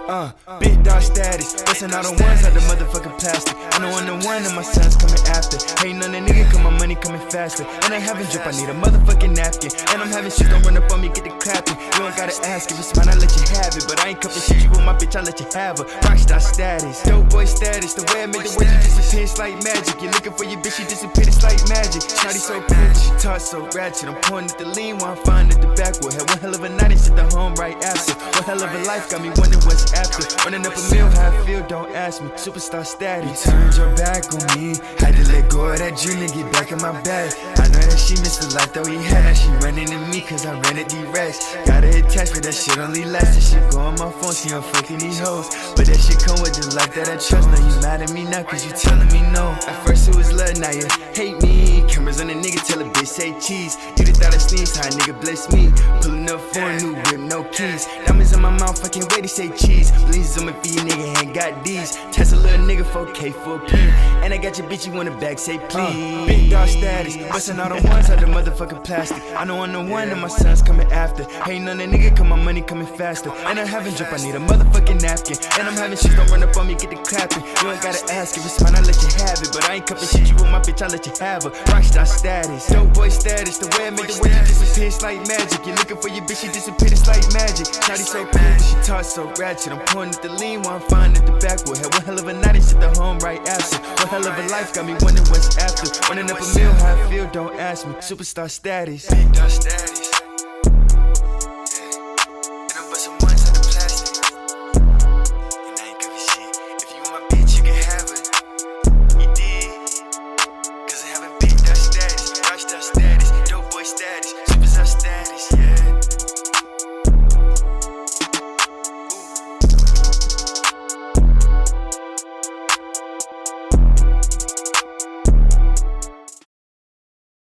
Big dog status, bustin' all the ones out the motherfucking plastic. I know I'm the one and my son's coming after. Hating on the nigga, cause my money coming faster. And I having drip, I need a motherfucking napkin. And I'm having shit, don't run up on me, get the clapping. You don't gotta ask if it's mine, I let you have it. But I ain't cuffin' shit, you with my bitch, I let you have her. Rockstar status, dope boy status. The way I made the words, you disappear, it's like magic. You're looking for your bitch, she disappeared, it's like magic. Shawty so cool, she talk so ratchet. I'm pouring at the lean while I'm fine at the backwood. Had one hell of a night and sit the home right after. One hell of a life, got me wondering what's after. Running up a meal, how I feel, don't ask me. Superstar status. You turned your back on me, had to let go of that dream to get back in my bag. I know that she missed the life that we had. Now she running to me cause I ran at these racks. Got her attached but that shit only lasts. That shit go on my phone, see I'm fucking these hoes. But that shit come with the life that I trust. Now you mad at me now cause you telling me no. At first it was love, now you hate me. Cameras on the nigga, tell a bitch say cheese. You just thought I sneeze, how a nigga bless me. Pulling up for a new whip, no keys. Diamonds in my mouth, I can't wait to say cheese. Bleeds on my feet, nigga ain't got these. Test a little nigga 4K for a P. And I got your bitch, you want a bag, say please. Big dog status, bustin' all the ones out the motherfucking plastic. I know I'm the one and my son's coming after. Hating on the nigga, cause my money coming faster. And I'm having drip, I need a motherfucking napkin. And I'm having shit, don't run up on me, get the clapping. You ain't gotta ask if it's mine, I let you have it. But I ain't cuffin' shit, you with my bitch, I let you have her. Rockstar status, dope boy status. The way I made the words, you disappear, it's like magic. You're looking for your bitch, she disappeared, it's like magic. Shawty so cool, she talk so ratchet. I'm pouring at the lean while I'm fine at the backwood. Had one hell of a night and sit the home right after. One hell of a life, got me wondering what's after. Running up a meal, how I feel, don't ask me. Superstar status. Big dog status.